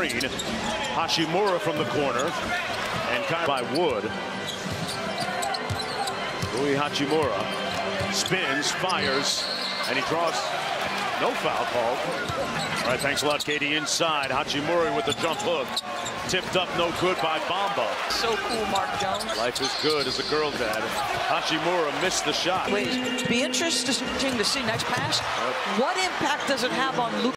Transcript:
Hachimura from the corner, and kind of by Wood. Rui Hachimura spins, fires, and he draws. No foul called. All right, thanks a lot, Katie. Inside, Hachimura with the jump hook. Tipped up, no good by Bamba. So cool, Mark Jones. Life is good as a girl dad. Hachimura missed the shot. Wait, be interesting to see next pass. What impact does it have on Luke?